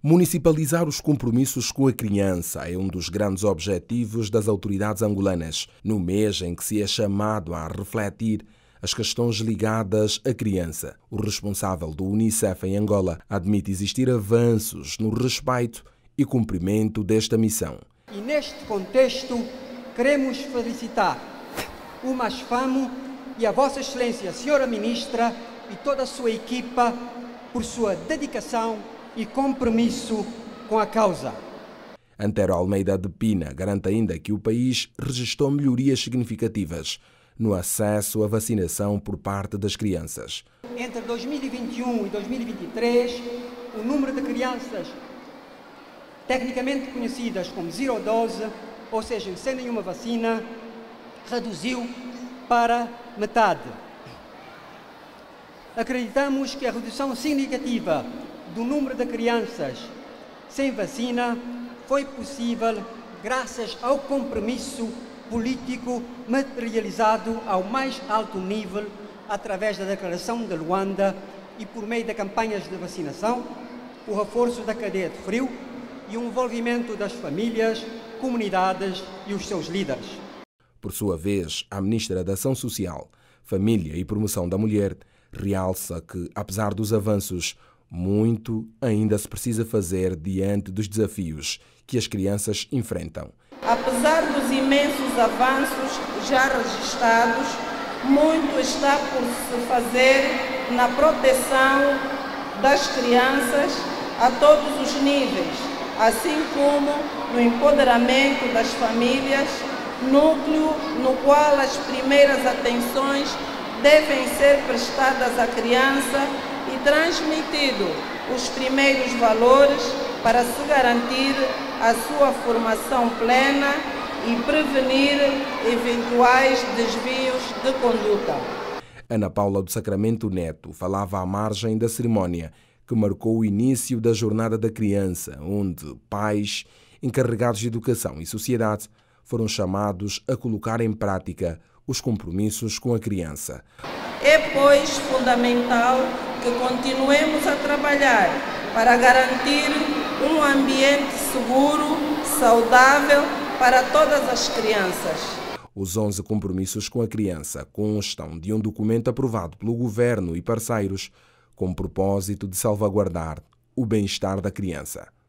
Municipalizar os compromissos com a criança é um dos grandes objetivos das autoridades angolanas, no mês em que se é chamado a refletir as questões ligadas à criança. O responsável do Unicef em Angola admite existir avanços no respeito e cumprimento desta missão. E neste contexto, queremos felicitar o MASFAMO e a Vossa Excelência, Senhora Ministra, e toda a sua equipa por sua dedicação e compromisso com a causa. Antero Almeida de Pina garante ainda que o país registrou melhorias significativas no acesso à vacinação por parte das crianças. Entre 2021 e 2023, o número de crianças tecnicamente conhecidas como zero dose, ou seja, sem nenhuma vacina, reduziu para metade. Acreditamos que a redução significativa do número de crianças sem vacina foi possível graças ao compromisso político materializado ao mais alto nível através da Declaração de Luanda e por meio de campanhas de vacinação, o reforço da cadeia de frio e o envolvimento das famílias, comunidades e os seus líderes. Por sua vez, a Ministra da Ação Social, Família e Promoção da Mulher realça que, apesar dos avanços, muito ainda se precisa fazer diante dos desafios que as crianças enfrentam. Apesar dos imensos avanços já registrados, muito está por se fazer na proteção das crianças a todos os níveis, assim como no empoderamento das famílias, núcleo no qual as primeiras atenções devem ser prestadas à criança e transmitido os primeiros valores para se garantir a sua formação plena e prevenir eventuais desvios de conduta. Ana Paula do Sacramento Neto falava à margem da cerimónia que marcou o início da Jornada da Criança, onde pais, encarregados de educação e sociedade foram chamados a colocar em prática os compromissos com a criança. É, pois, fundamental que continuemos a trabalhar para garantir um ambiente seguro, saudável para todas as crianças. Os 11 compromissos com a criança constam de um documento aprovado pelo governo e parceiros com o propósito de salvaguardar o bem-estar da criança.